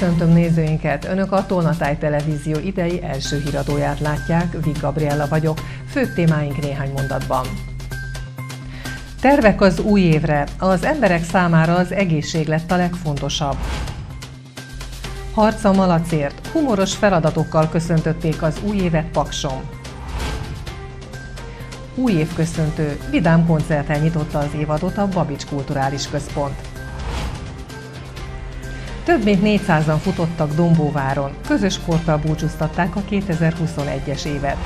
Köszöntöm nézőinket! Önök a Tolnatáj Televízió idei első híradóját látják, Vig Gabriella vagyok, főbb témáink néhány mondatban. Tervek az új évre. Az emberek számára az egészség lett a legfontosabb. Harc a malacért. Humoros feladatokkal köszöntötték az új évet Pakson. Új évköszöntő. Vidám koncerttel nyitotta az évadot a Babics Kulturális Központ. Több mint 400-an futottak Dombóváron. Közös sporttal búcsúztatták a 2021-es évet.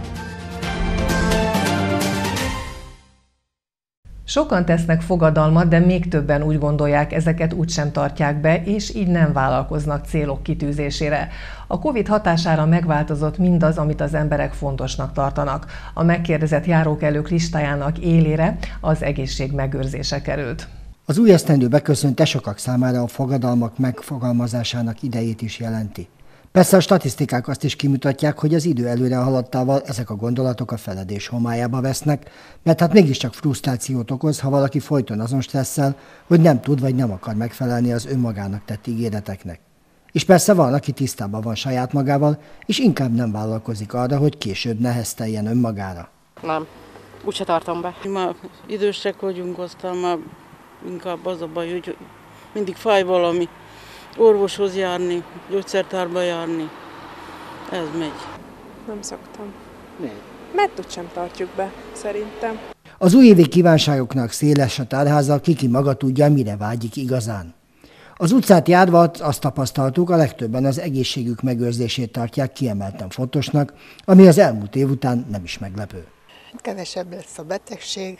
Sokan tesznek fogadalmat, de még többen úgy gondolják, ezeket úgysem tartják be, és így nem vállalkoznak célok kitűzésére. A Covid hatására megváltozott mindaz, amit az emberek fontosnak tartanak. A megkérdezett járókelők listájának élére az egészség megőrzése került. Az új esztendő beköszönte sokak számára a fogadalmak megfogalmazásának idejét is jelenti. Persze a statisztikák azt is kimutatják, hogy az idő előre haladtával ezek a gondolatok a feledés homályába vesznek, mert hát mégiscsak frusztrációt okoz, ha valaki folyton azon stresszel, hogy nem tud vagy nem akar megfelelni az önmagának tett ígéreteknek. És persze van, aki tisztában van saját magával, és inkább nem vállalkozik arra, hogy később nehezteljen önmagára. Nem, úgyse tartom be. Ma idősek vagyunk, aztán már inkább az a baj, hogy mindig fáj valami. Orvoshoz járni, gyógyszertárba járni, ez megy. Nem szoktam. Miért? Mert úgysem tartjuk be, szerintem. Az újévi kívánságoknak széles a tárháza, ki maga tudja, mire vágyik igazán. Az utcát járva azt tapasztaltuk, a legtöbben az egészségük megőrzését tartják kiemelten fontosnak, ami az elmúlt év után nem is meglepő. Kevesebb lesz a betegség,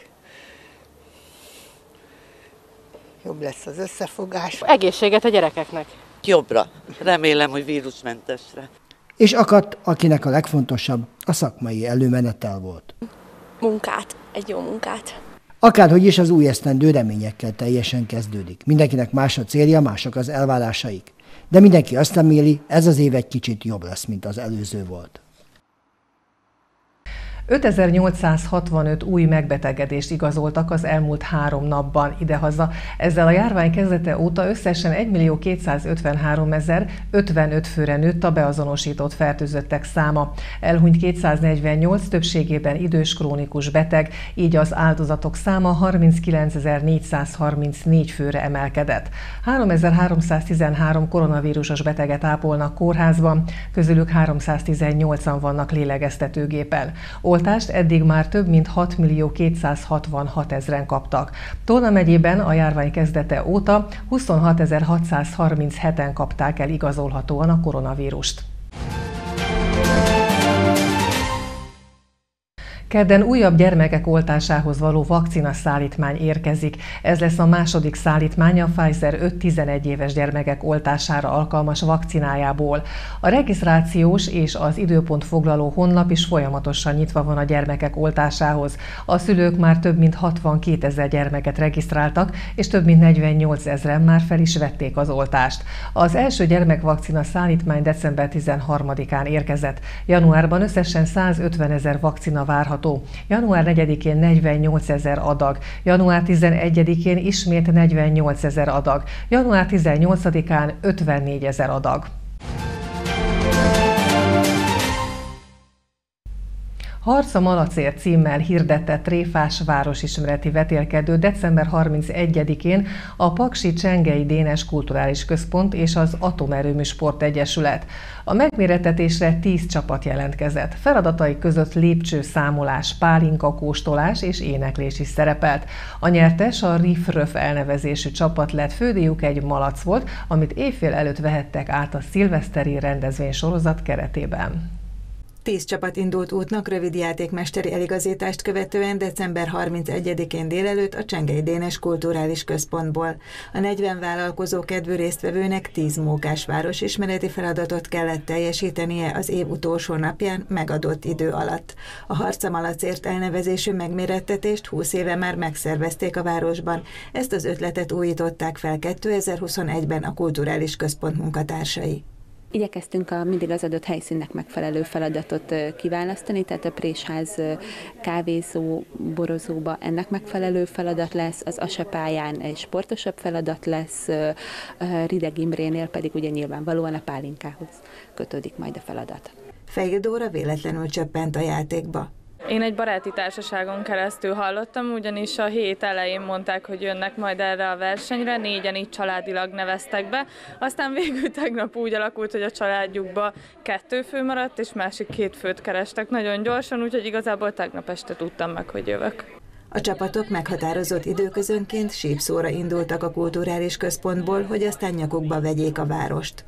jobb lesz az összefogás. Egészséget a gyerekeknek. Jobbra. Remélem, hogy vírusmentesre. És akadt, akinek a legfontosabb a szakmai előmenetel volt. Munkát, egy jó munkát. Akárhogy is az új esztendő reményekkel teljesen kezdődik. Mindenkinek más a célja, mások az elvárásaik. De mindenki azt reméli, ez az év egy kicsit jobb lesz, mint az előző volt. 5865 új megbetegedést igazoltak az elmúlt 3 napban idehaza. Ezzel a járvány kezdete óta összesen 1.253.055 főre nőtt a beazonosított fertőzöttek száma. Elhunyt 248, többségében idős krónikus beteg, így az áldozatok száma 39.434 főre emelkedett. 3313 koronavírusos beteget ápolnak kórházban, közülük 318-an vannak lélegeztetőgépen. Oltást eddig már több mint 6.266.000-en kaptak. Tolna megyében a járvány kezdete óta 26.637-en kapták el igazolhatóan a koronavírust. Kedden újabb gyermekek oltásához való vakcinaszállítmány érkezik. Ez lesz a második szállítmány a Pfizer 5-11 éves gyermekek oltására alkalmas vakcinájából. A regisztrációs és az időpont foglaló honlap is folyamatosan nyitva van a gyermekek oltásához. A szülők már több mint 62 000 gyermeket regisztráltak, és több mint 48 000-en már fel is vették az oltást. Az első gyermekvakcina szállítmány december 13-án érkezett. Januárban összesen 150 000 vakcina várható. Január 4-én 48 000 adag, január 11-én ismét 48 000 adag, január 18-án 54 000 adag. Harc a malacért címmel hirdetett tréfás városismereti vetélkedő december 31-én a Paksi Csengei Dénes Kulturális Központ és az Atomerőmű Sportegyesület. A megmérettetésre 10 csapat jelentkezett. Feladatai között lépcsőszámolás, pálinkakóstolás és éneklés is szerepelt. A nyertes, a Riff-Röf elnevezésű csapat lett, fődíjuk egy malac volt, amit éjfél előtt vehettek át a szilveszteri rendezvénysorozat keretében. 10 csapat indult útnak rövid játékmesteri eligazítást követően december 31-én délelőtt a Csengei Dénes Kulturális Központból. A 40 vállalkozó kedvű résztvevőnek 10 mókás városismereti feladatot kellett teljesítenie az év utolsó napján megadott idő alatt. A Harc a malacért elnevezésű megmérettetést 20 éve már megszervezték a városban. Ezt az ötletet újították fel 2021-ben a Kulturális Központ munkatársai. Igyekeztünk mindig az adott helyszínnek megfelelő feladatot kiválasztani, tehát a présház, kávézó, borozóba ennek megfelelő feladat lesz, az asapályán egy sportosabb feladat lesz, Rideg Imrénél pedig ugye nyilvánvalóan a pálinkához kötődik majd a feladat. Fejl Dóra véletlenül csöppent a játékba. Én egy baráti társaságon keresztül hallottam, ugyanis a hét elején mondták, hogy jönnek majd erre a versenyre, 4-en így családilag neveztek be. Aztán végül tegnap úgy alakult, hogy a családjukba 2 fő maradt, és másik 2 főt kerestek nagyon gyorsan, úgyhogy igazából tegnap este tudtam meg, hogy jövök. A csapatok meghatározott időközönként sípszóra indultak a kulturális központból, hogy aztán nyakukba vegyék a várost.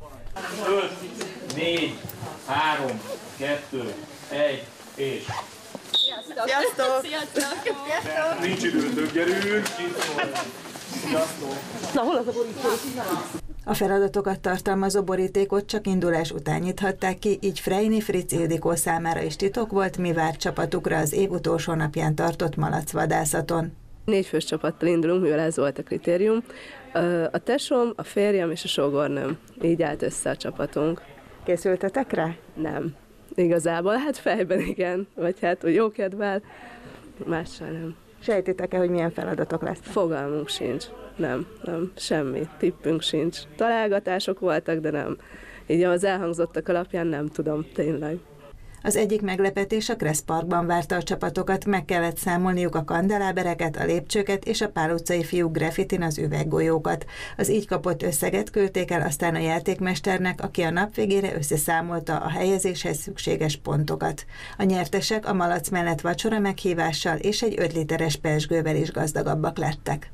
5, 4, 3, 2, 1 és... Sziasztok! Sziasztok! Nincs időtök, gyerünk! Sziasztok! Na, hol az a borító? A feladatokat tartalmazó borítékot csak indulás után nyithatták ki, így Freyni Fritz Ildikó számára is titok volt, mi várt csapatukra az év utolsó napján tartott malacvadászaton. 4 fős csapattal indulunk, mivel ez volt a kritérium. A tesóm, a férjem és a sógornőm. Így állt össze a csapatunk. Készültetek rá? Nem. Igazából, hát fejben igen, vagy hát úgy jókedvel, mással nem. Sejtitek-e, hogy milyen feladatok lesznek? Fogalmunk sincs. Nem, semmi. Tippünk sincs. Találgatások voltak, de nem. Így az elhangzottak alapján nem tudom, tényleg. Az egyik meglepetés a Kressz Parkban várta a csapatokat, meg kellett számolniuk a kandelábereket, a lépcsőket és a Pál utcai fiúk graffitin az üveggolyókat. Az így kapott összeget küldték el aztán a játékmesternek, aki a nap végére összeszámolta a helyezéshez szükséges pontokat. A nyertesek a malac mellett vacsora meghívással és egy 5 literes pezsgővel is gazdagabbak lettek.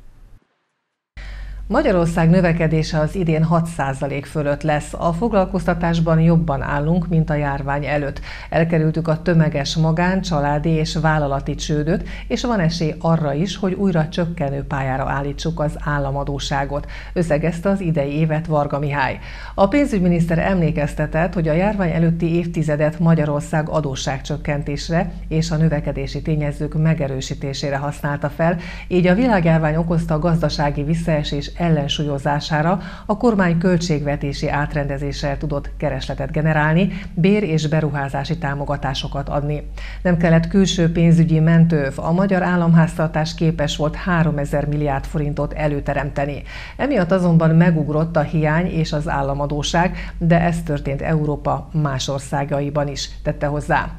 Magyarország növekedése az idén 6% fölött lesz. A foglalkoztatásban jobban állunk, mint a járvány előtt. Elkerültük a tömeges magán, családi és vállalati csődöt, és van esély arra is, hogy újra csökkenő pályára állítsuk az államadósságot, összegezte az idei évet Varga Mihály. A pénzügyminiszter emlékeztetett, hogy a járvány előtti évtizedet Magyarország adósságcsökkentésre és a növekedési tényezők megerősítésére használta fel, így a világjárvány okozta gazdasági visszaesés ellensúlyozására a kormány költségvetési átrendezéssel tudott keresletet generálni, bér- és beruházási támogatásokat adni. Nem kellett külső pénzügyi mentőv, a magyar államháztartás képes volt 3000 milliárd forintot előteremteni. Emiatt azonban megugrott a hiány és az államadósság, de ez történt Európa más országaiban is, tette hozzá.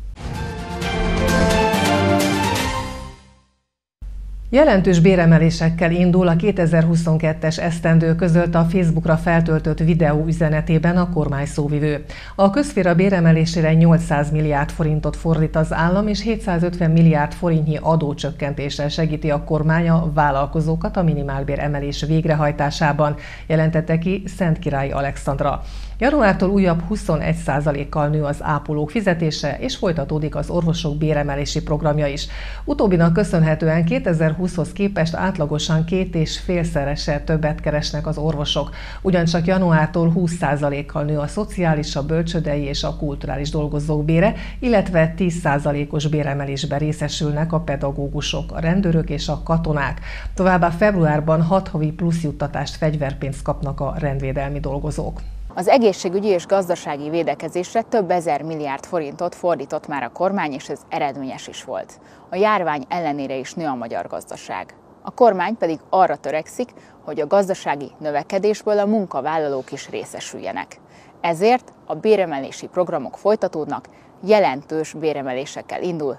Jelentős béremelésekkel indul a 2022-es esztendő, közölte a Facebookra feltöltött videó üzenetében a kormány szóvivő. A közszféra béremelésére 800 milliárd forintot fordít az állam, és 750 milliárd forintnyi adócsökkentéssel segíti a kormány a vállalkozókat a minimálbér emelés végrehajtásában, jelentette ki Szentkirályi Alexandra. Januártól újabb 21%-kal nő az ápolók fizetése, és folytatódik az orvosok béremelési programja is. Utóbbinak köszönhetően 2020-hoz képest átlagosan 2,5-szeresre többet keresnek az orvosok. Ugyancsak januártól 20%-kal nő a szociális, a bölcsődei és a kulturális dolgozók bére, illetve 10%-os béremelésben részesülnek a pedagógusok, a rendőrök és a katonák. Továbbá februárban 6 havi plusz juttatást, fegyverpénzt kapnak a rendvédelmi dolgozók. Az egészségügyi és gazdasági védekezésre több ezer milliárd forintot fordított már a kormány, és ez eredményes is volt. A járvány ellenére is nő a magyar gazdaság. A kormány pedig arra törekszik, hogy a gazdasági növekedésből a munkavállalók is részesüljenek. Ezért a béremelési programok folytatódnak, jelentős béremelésekkel indul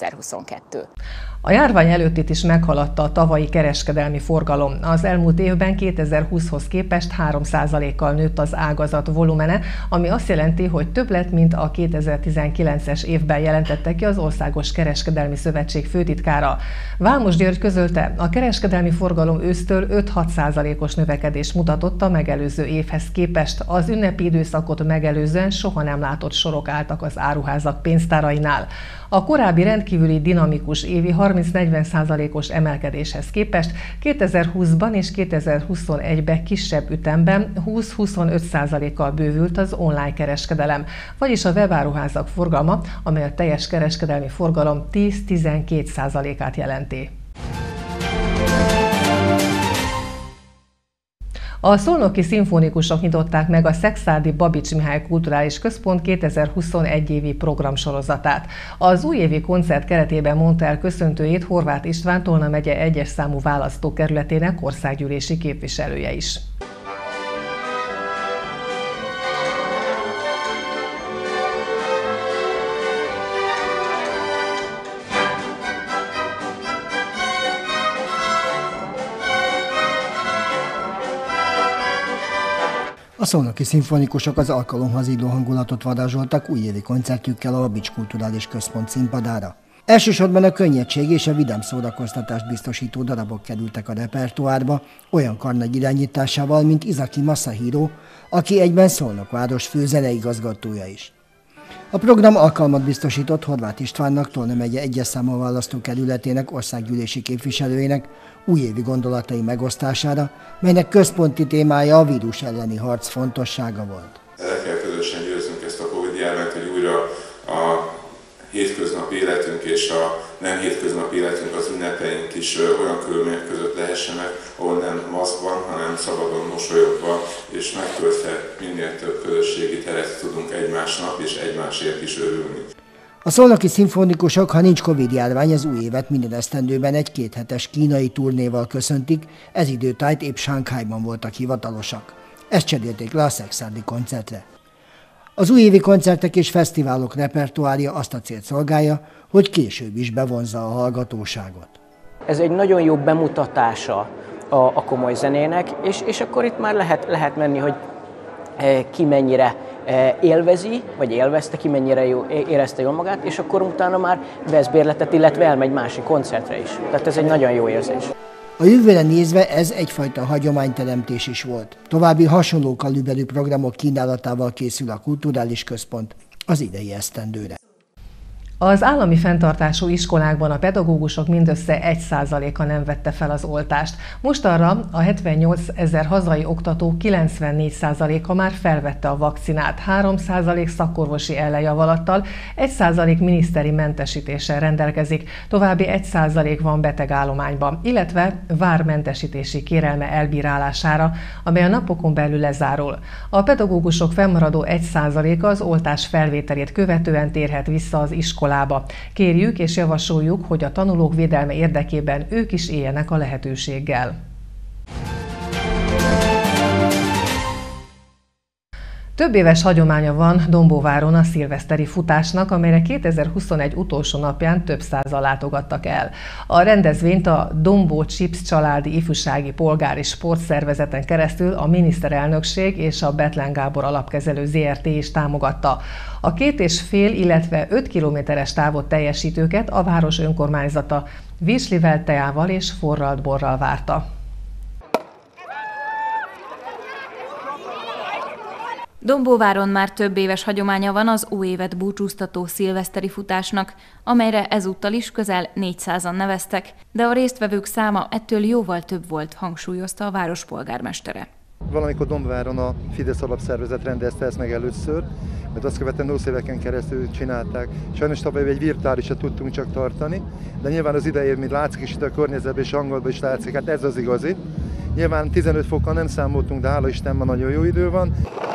2022. A járvány előttit is meghaladta a tavalyi kereskedelmi forgalom. Az elmúlt évben 2020-hoz képest 3%-kal nőtt az ágazat volumene, ami azt jelenti, hogy több lett, mint a 2019-es évben jelentette ki az Országos Kereskedelmi Szövetség főtitkára. Vámos György közölte, a kereskedelmi forgalom ősztől 5-6%-os növekedést mutatott a megelőző évhez képest. Az ünnepi időszakot megelőzően soha nem látott sorok álltak az áruházak pénztárainál. A korábbi rendkívüli dinamikus évi 30-40%-os emelkedéshez képest 2020-ban és 2021-ben kisebb ütemben 20-25%-kal bővült az online kereskedelem, vagyis a webáruházak forgalma, amely a teljes kereskedelmi forgalom 10-12%-át jelenti. A szolnoki szimfonikusok nyitották meg a Szekszárdi Babits Mihály Kulturális Központ 2021 évi programsorozatát. Az újévi koncert keretében mondta el köszöntőjét Horváth István, Tolna megye 1-es számú választókerületének országgyűlési képviselője is. A szolnoki szimfonikusok az alkalomhoz illó hangulatot varázsoltak újévi koncertjükkel a Babics Kulturális Központ színpadára. Elsősorban a könnyedség és a vidám szórakoztatást biztosító darabok kerültek a repertoárba, olyan karnagy irányításával, mint Izaki Masahiro, aki egyben Szolnok város fő zeneigazgatója is. A program alkalmat biztosított Horváth Istvánnak, Tolna megye 1-es számú választókerületének országgyűlési képviselőjének újévi gondolatai megosztására, melynek központi témája a vírus elleni harc fontossága volt. El kell közösen győznünk ezt a Covid-járványt, hogy újra a hétköznapi életünk és a nem hétköznapi életünk, az ünnepeink is olyan körülmények között lehessenek, ahol nem maszkban, hanem szabadon mosolyogva és megtöltve minél több közösségi teret tudunk egymásnak és egymásért is örülni. A szolnoki szimfonikusok, ha nincs Covid-járvány, az új évet minden esztendőben egy 2 hetes kínai turnéval köszöntik, ez időtájt épp Shanghaiban voltak hivatalosak. Ezt cserélték le a szekszárdi koncertre. Az újévi koncertek és fesztiválok repertoárja azt a célt szolgálja, hogy később is bevonzza a hallgatóságot. Ez egy nagyon jó bemutatása a komoly zenének, és akkor itt már lehet menni, hogy ki mennyire élvezi, vagy élvezte, ki mennyire érezte jól magát, és akkor utána már vesz bérletet, illetve elmegy másik koncertre is. Tehát ez egy nagyon jó érzés. A jövőre nézve ez egyfajta hagyományteremtés is volt. További hasonló kaliberű programok kínálatával készül a Kulturális Központ az idei esztendőre. Az állami fenntartású iskolákban a pedagógusok mindössze 1%-a nem vette fel az oltást. Mostanra a 78 000 hazai oktató 94%-a már felvette a vakcinát, 3% szakorvosi ellenjavalattal, 1% miniszteri mentesítéssel rendelkezik, további 1% van betegállományban, illetve vár mentesítési kérelme elbírálására, amely a napokon belül lezárul. A pedagógusok fennmaradó 1%-a az oltás felvételét követően térhet vissza az iskolába. Kérjük és javasoljuk, hogy a tanulók védelme érdekében ők is éljenek a lehetőséggel. Több éves hagyománya van Dombóváron a szilveszteri futásnak, amelyre 2021 utolsó napján több százan látogattak el. A rendezvényt a Dombó Chips családi ifjúsági polgári sportszervezeten keresztül a miniszterelnökség és a Bethlen Gábor alapkezelő ZRT is támogatta. A 2,5, illetve 5 kilométeres távot teljesítőket a város önkormányzata virslivel, teával és forralt borral várta. Dombóváron már több éves hagyománya van az új évet búcsúztató szilveszteri futásnak, amelyre ezúttal is közel 400-an neveztek, de a résztvevők száma ettől jóval több volt, hangsúlyozta a város polgármestere. Valamikor Dombóváron a Fidesz alapszervezet rendezte ezt meg először, mert azt követően 8 éveken keresztül csinálták. Sajnos tavaly egy virtuálisat tudtunk csak tartani, de nyilván az idején, mint látszik is itt a környezetben és hangolban is látszik, hát ez az igazi. Nyilván 15 fokkal nem számoltunk, de hála Istenben nagyon jó idő van.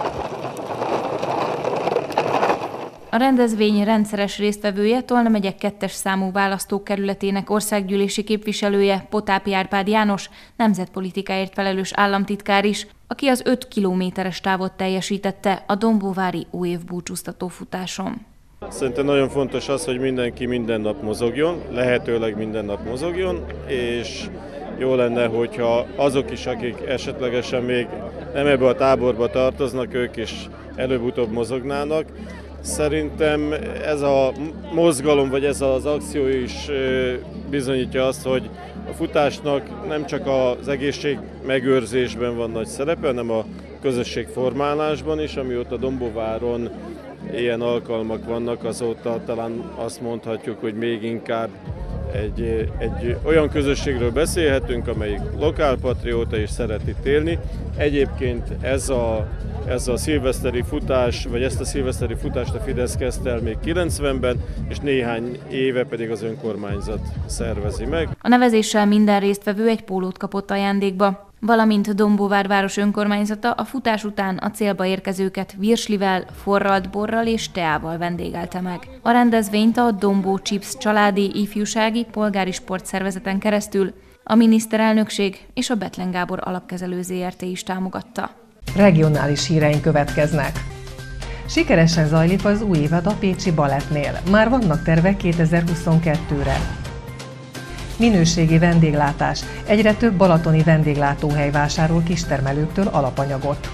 A rendezvény rendszeres résztvevője, Tolna megye 2-es számú választókerületének országgyűlési képviselője, Potápi Árpád János, nemzetpolitikáért felelős államtitkár is, aki az 5 kilométeres távot teljesítette a dombóvári újév búcsúztató futáson. Szerintem nagyon fontos az, hogy mindenki minden nap mozogjon, lehetőleg minden nap mozogjon, és jó lenne, hogyha azok is, akik esetlegesen még nem ebbe a táborba tartoznak, ők is előbb-utóbb mozognának. Szerintem ez a mozgalom, vagy ez az akció is bizonyítja azt, hogy a futásnak nem csak az egészség megőrzésben van nagy szerepe, hanem a közösségformálásban is, amióta Dombóváron ilyen alkalmak vannak, azóta talán azt mondhatjuk, hogy még inkább egy olyan közösségről beszélhetünk, amelyik lokálpatrióta és szeret itt élni. Egyébként ez a szilveszteri futás, vagy ezt a szilveszteri futást a Fidesz kezdte el még 90-ben, és néhány éve pedig az önkormányzat szervezi meg. A nevezéssel minden résztvevő egy pólót kapott ajándékba. valamint Dombóvár város önkormányzata a futás után a célba érkezőket virslivel, forralt borral és teával vendégelte meg. A rendezvényt a Dombó Chips családi, ifjúsági, polgári sportszervezeten keresztül a miniszterelnökség és a Bethlen Gábor Alapkezelő Zrt. Is támogatta. Regionális híreink következnek. Sikeresen zajlik az új évad a Pécsi Balettnél. Már vannak tervek 2022-re. Minőségi vendéglátás. Egyre több balatoni vendéglátóhely vásárol kistermelőktől alapanyagot.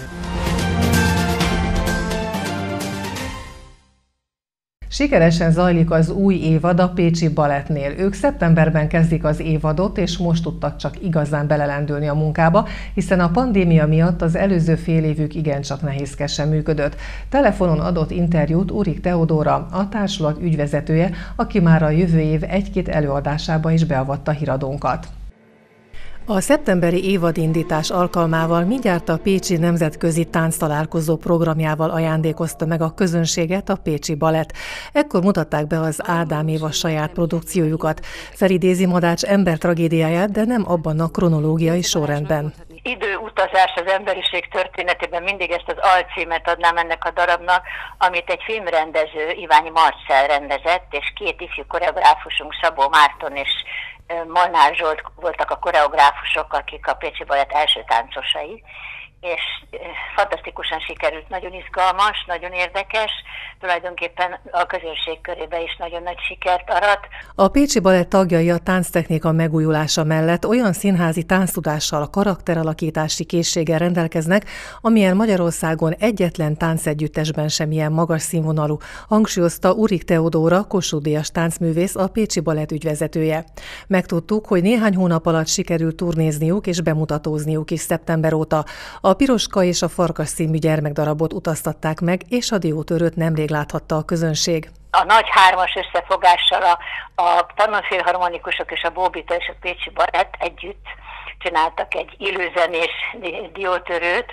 Sikeresen zajlik az új évad a Pécsi Balettnél. Ők szeptemberben kezdik az évadot, és most tudtak csak igazán belelendülni a munkába, hiszen a pandémia miatt az előző fél évük igencsak nehézkesen működött. Telefonon adott interjút Urik Teodóra, a társulat ügyvezetője, aki már a jövő év 1-2 előadásába is beavatta híradónkat. A szeptemberi évadindítás alkalmával mindjárt a Pécsi Nemzetközi Tánctalálkozó programjával ajándékozta meg a közönséget a Pécsi Balett. Ekkor mutatták be az Ádám Éva saját produkciójukat. Felidézi Madács ember tragédiáját, de nem abban a kronológiai sorrendben. Időutazás az emberiség történetében, mindig ezt az alcímet adnám ennek a darabnak, amit egy filmrendező, Iványi Marcell rendezett, és 2 ifjú koreográfusunk, Szabó Márton és Molnár Zsolt voltak a koreográfusok, akik a Pécsi Balett első táncosai, és fantasztikusan sikerült, nagyon izgalmas, nagyon érdekes, tulajdonképpen a közönség körébe is nagyon nagy sikert arat. A Pécsi Balett tagjai a tánctechnika megújulása mellett olyan színházi tánctudással, karakteralakítási készséggel rendelkeznek, amilyen Magyarországon egyetlen táncegyüttesben sem ilyen magas színvonalú, hangsúlyozta Urik Teodóra, Kossuth-díjas táncművész, a Pécsi Balett ügyvezetője. Megtudtuk, hogy néhány hónap alatt sikerült turnézniuk és bemutatózniuk is szeptember óta. A Piroska és a Farkas című gyermekdarabot utaztatták meg, és a Diótörőt nemrég láthatta a közönség. A nagy 3-as összefogással a Pannonfilharmonikusok és a Bóbita és a Pécsi Balett együtt csináltak egy illőzenés Diótörőt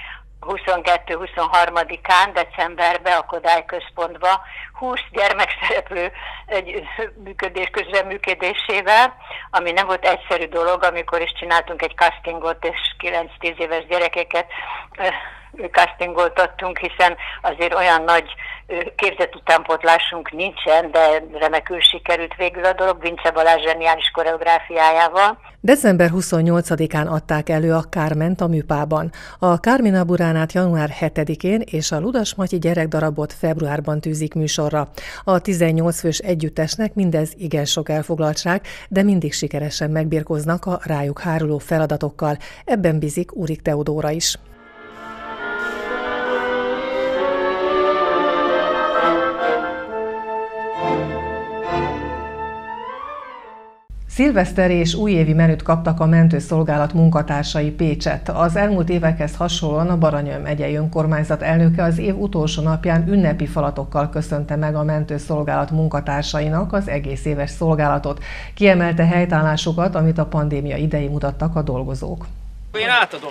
22-23-án decemberben a Kodály központba 20 gyermekszereplő egy közreműködésével, ami nem volt egyszerű dolog, amikor is csináltunk egy castingot, és 9-10 éves gyerekeket castingoltattunk, hiszen azért olyan nagy képzett utánpótlásunk nincsen, de remekül sikerült végül a dolog, Vince Balázs zseniális koreográfiájával. December 28-án adták elő a Carment a Műpában. A Carmina Buránát január 7-én és a Ludas Matyi gyerekdarabot februárban tűzik műsorra. A 18 fős együttesnek mindez igen sok elfoglaltság, de mindig sikeresen megbirkóznak a rájuk háruló feladatokkal. Ebben bízik Urik Teodóra is. Szilveszteri és újévi menüt kaptak a mentőszolgálat munkatársai Pécsett. Az elmúlt évekhez hasonlóan a Baranya megyei önkormányzat elnöke az év utolsó napján ünnepi falatokkal köszönte meg a mentőszolgálat munkatársainak az egész éves szolgálatot. Kiemelte helytállásukat, amit a pandémia idején mutattak a dolgozók. Én átadom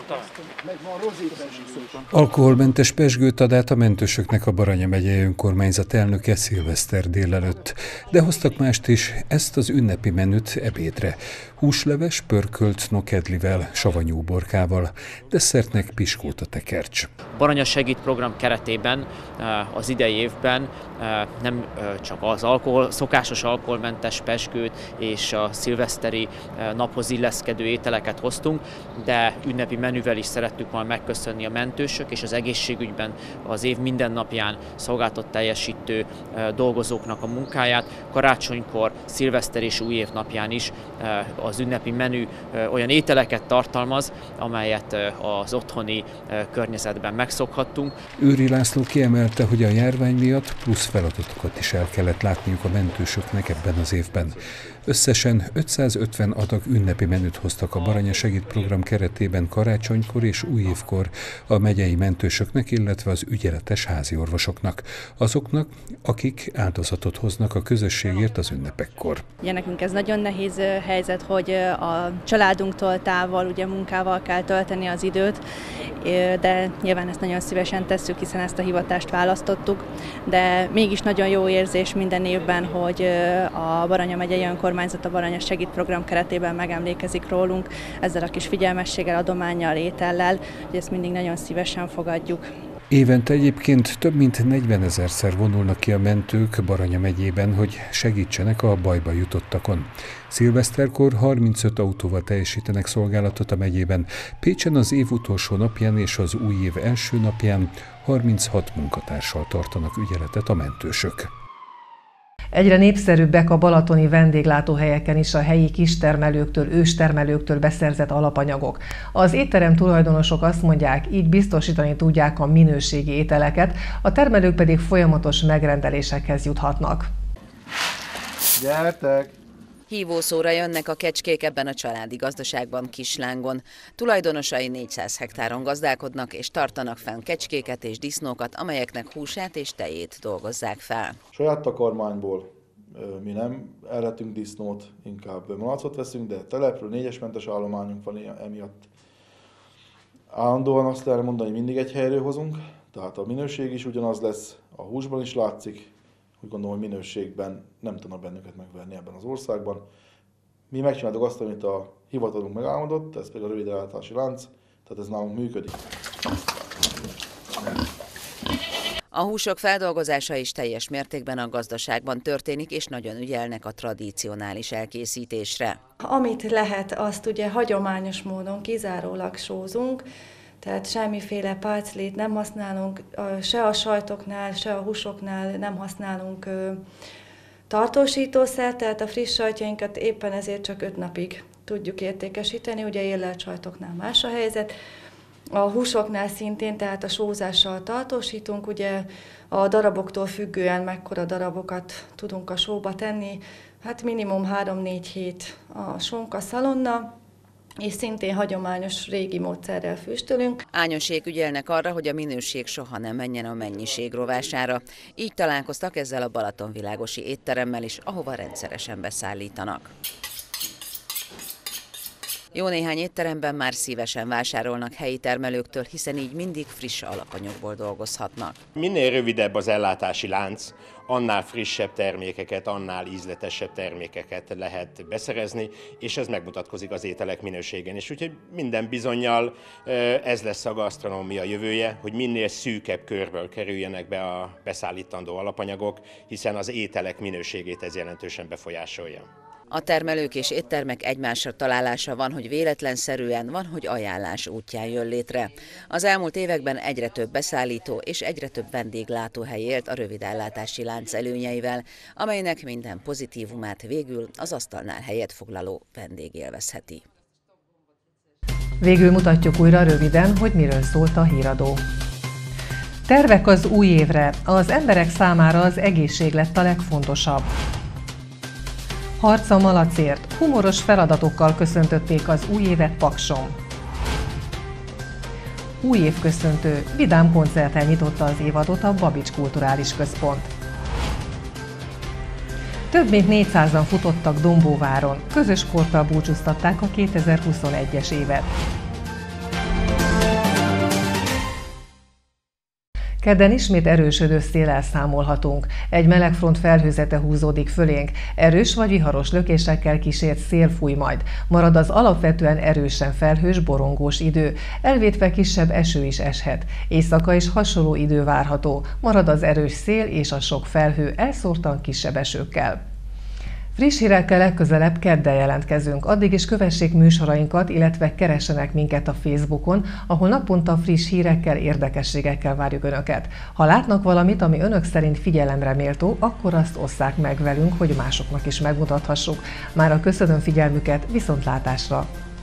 Alkoholmentes pezsgőt ad át a mentősöknek a Baranya megyei önkormányzat elnöke szilveszter délelőtt, de hoztak mást is, ezt az ünnepi menüt ebédre. Húsleves, pörkölt nokedlivel, savanyú borkával, desszertnek piskót a tekercs. Baranya Segít program keretében az idei évben nem csak az szokásos alkoholmentes pezsgőt és a szilveszteri naphoz illeszkedő ételeket hoztunk, de ünnepi menüvel is szerettük volna megköszönni a mentősök és az egészségügyben az év minden napján szolgáltat teljesítő dolgozóknak a munkáját. Karácsonykor, szilveszter és új év napján is az ünnepi menü olyan ételeket tartalmaz, amelyet az otthoni környezetben megszokhattunk. Őri László kiemelte, hogy a járvány miatt plusz feladatokat is el kellett látniuk a mentősöknek ebben az évben. Összesen 550 adag ünnepi menüt hoztak a Baranya Segít program keretében karácsonykor és újévkor a megyei mentősöknek, illetve az ügyeletes háziorvosoknak. Azoknak, akik áldozatot hoznak a közösségért az ünnepekkor. Ugye nekünk ez nagyon nehéz helyzet, hogy a családunktól távol, ugye munkával kell tölteni az időt, de nyilván ezt nagyon szívesen tesszük, hiszen ezt a hivatást választottuk, de mégis nagyon jó érzés minden évben, hogy a Baranya megyei önkormányzat a Baranya Segít program keretében megemlékezik rólunk, ezzel a kis figyelmességgel, adománnyal, étellel, hogy ezt mindig nagyon szívesen fogadjuk. Évente egyébként több mint 40 000-szer vonulnak ki a mentők Baranya megyében, hogy segítsenek a bajba jutottakon. Szilveszterkor 35 autóval teljesítenek szolgálatot a megyében, Pécsen az év utolsó napján és az új év első napján 36 munkatársal tartanak ügyeletet a mentősök. Egyre népszerűbbek a balatoni vendéglátóhelyeken is a helyi kistermelőktől, őstermelőktől beszerzett alapanyagok. Az étterem tulajdonosok azt mondják, így biztosítani tudják a minőségi ételeket, a termelők pedig folyamatos megrendelésekhez juthatnak. Gyertek! Hívószóra jönnek a kecskék ebben a családi gazdaságban Kislángon. Tulajdonosai 400 hektáron gazdálkodnak és tartanak fenn kecskéket és disznókat, amelyeknek húsát és tejét dolgozzák fel. Saját takarmányból mi nem elretünk disznót, inkább malacot veszünk, de telepről 4-es mentes állományunk van emiatt. Állandóan azt lehet mondani, mindig egy helyről hozunk, tehát a minőség is ugyanaz lesz, a húsban is látszik. Úgy gondolom, hogy minőségben nem tudnak bennünket megverni ebben az országban. Mi megcsináltuk azt, amit a hivatalunk megálmodott, ez pedig a rövid ellátási lánc, tehát ez nálunk működik. A húsok feldolgozása is teljes mértékben a gazdaságban történik, és nagyon ügyelnek a tradicionális elkészítésre. Amit lehet, azt ugye hagyományos módon kizárólag sózunk, tehát semmiféle páclét nem használunk, se a sajtoknál, se a húsoknál nem használunk tartósítószert, tehát a friss sajtjainkat éppen ezért csak 5 napig tudjuk értékesíteni, ugye érlelt sajtoknál más a helyzet. A húsoknál szintén, tehát a sózással tartósítunk, ugye a daraboktól függően mekkora darabokat tudunk a sóba tenni, hát minimum 3-4 hét a sonka szalonna, és szintén hagyományos régi módszerrel füstölünk. Ányosék ügyelnek arra, hogy a minőség soha nem menjen a mennyiség rovására. Így találkoztak ezzel a balatonvilágosi étteremmel is, ahova rendszeresen beszállítanak. Jó néhány étteremben már szívesen vásárolnak helyi termelőktől, hiszen így mindig friss alapanyagból dolgozhatnak. Minél rövidebb az ellátási lánc, annál frissebb termékeket, annál ízletesebb termékeket lehet beszerezni, és ez megmutatkozik az ételek minőségén. És úgyhogy minden bizonnyal ez lesz a gasztronómia jövője, hogy minél szűkebb körből kerüljenek be a beszállítandó alapanyagok, hiszen az ételek minőségét ez jelentősen befolyásolja. A termelők és éttermek egymásra találása van, hogy véletlenszerűen, van, hogy ajánlás útján jön létre. Az elmúlt években egyre több beszállító és egyre több vendéglátóhely élt a rövid ellátási lánc előnyeivel, amelynek minden pozitívumát végül az asztalnál helyet foglaló vendég élvezheti. Végül mutatjuk újra röviden, hogy miről szólt a híradó. Tervek az új évre. Az emberek számára az egészség lett a legfontosabb. Harc a malacért. Humoros feladatokkal köszöntötték az új évet Pakson. Új évköszöntő. Vidám koncerttel nyitotta az évadot a Babics Kulturális Központ. Több mint 400-an futottak Dombóváron. Közös sporttal búcsúztatták a 2021-es évet. Kedden ismét erősödő széllel számolhatunk. Egy melegfront felhőzete húzódik fölénk. Erős vagy viharos lökésekkel kísért szél fúj majd. Marad az alapvetően erősen felhős, borongós idő. Elvétve kisebb eső is eshet. Éjszaka is hasonló idő várható. Marad az erős szél és a sok felhő elszórtan kisebb esőkkel. Friss hírekkel legközelebb kedden jelentkezünk. Addig is kövessék műsorainkat, illetve keressenek minket a Facebookon, ahol naponta friss hírekkel, érdekességekkel várjuk Önöket. Ha látnak valamit, ami Önök szerint figyelemre méltó, akkor azt osszák meg velünk, hogy másoknak is megmutathassuk. Mára köszönöm figyelmüket, viszontlátásra!